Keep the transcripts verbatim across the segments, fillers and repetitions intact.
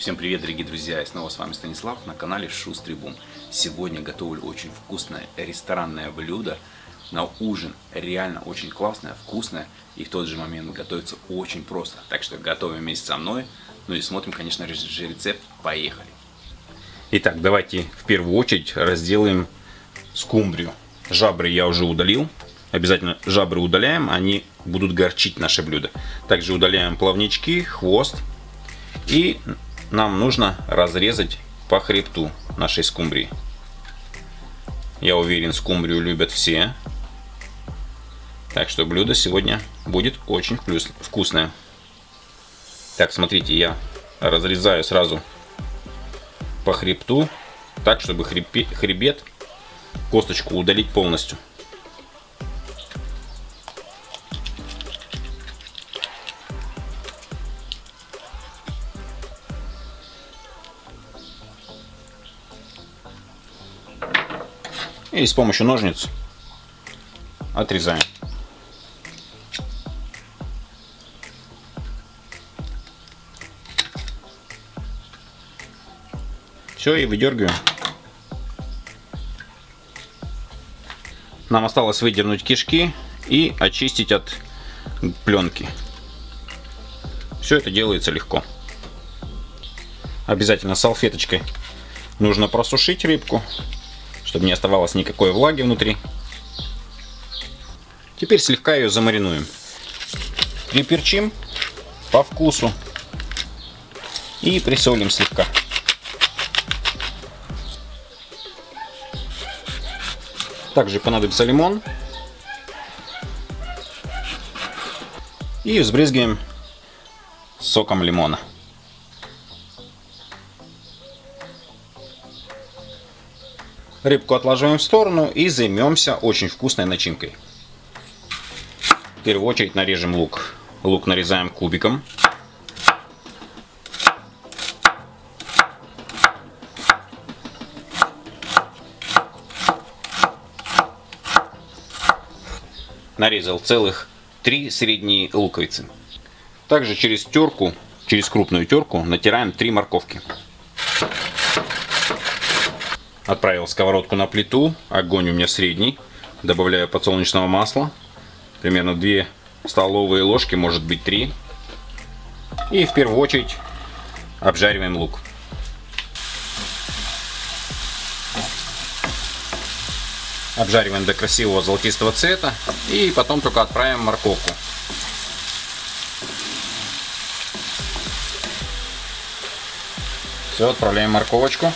Всем привет, дорогие друзья! И снова с вами Станислав на канале Шустрый Бум. Сегодня готовлю очень вкусное ресторанное блюдо на ужин. Реально очень классное, вкусное и в тот же момент готовится очень просто. Так что готовим вместе со мной. Ну и смотрим, конечно же, рецепт. Поехали! Итак, давайте в первую очередь разделаем скумбрию. Жабры я уже удалил. Обязательно жабры удаляем, они будут горчить наше блюдо. Также удаляем плавнички, хвост. И нам нужно разрезать по хребту нашей скумбрии. Я уверен, скумбрию любят все. Так что блюдо сегодня будет очень вкусное. Так, смотрите, я разрезаю сразу по хребту, так, чтобы хребет, косточку удалить полностью. И с помощью ножниц отрезаем. Все, и выдергиваем. Нам осталось выдернуть кишки и очистить от пленки. Все это делается легко. Обязательно салфеточкой нужно просушить рыбку, чтобы не оставалось никакой влаги внутри. Теперь слегка ее замаринуем. Приперчим по вкусу и присолим слегка. Также понадобится лимон. И взбрызгиваем соком лимона. Рыбку отложим в сторону и займемся очень вкусной начинкой. В первую очередь нарежем лук. Лук нарезаем кубиком. Нарезал целых три средние луковицы. Также через терку, через крупную терку натираем три морковки. Отправил сковородку на плиту, огонь у меня средний, добавляю подсолнечного масла, примерно две столовые ложки, может быть три. И в первую очередь обжариваем лук. Обжариваем до красивого золотистого цвета и потом только отправим морковку. Все, отправляем морковочку.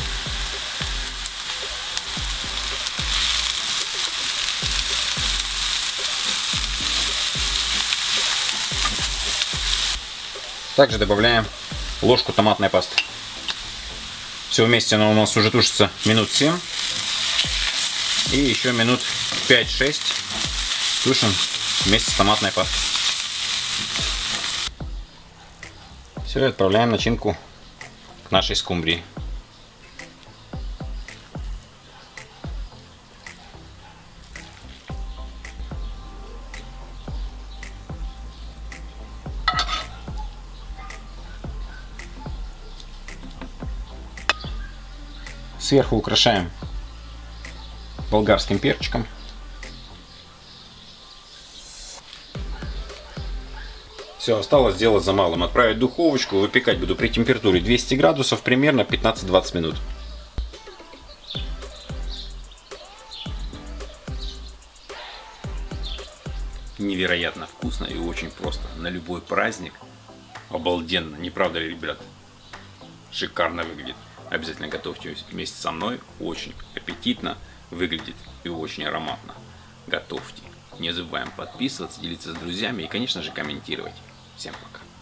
Также добавляем ложку томатной пасты. Все вместе оно у нас уже тушится минут семь. И еще минут пять-шесть тушим вместе с томатной пастой. Все, отправляем начинку к нашей скумбрии. Сверху украшаем болгарским перчиком. Все, осталось сделать за малым. Отправить в духовочку. Выпекать буду при температуре двести градусов примерно пятнадцать-двадцать минут. Невероятно вкусно и очень просто. На любой праздник. Обалденно. Не правда ли, ребят? Шикарно выглядит. Обязательно готовьте вместе со мной. Очень аппетитно выглядит и очень ароматно. Готовьте. Не забываем подписываться, делиться с друзьями и, конечно же, комментировать. Всем пока.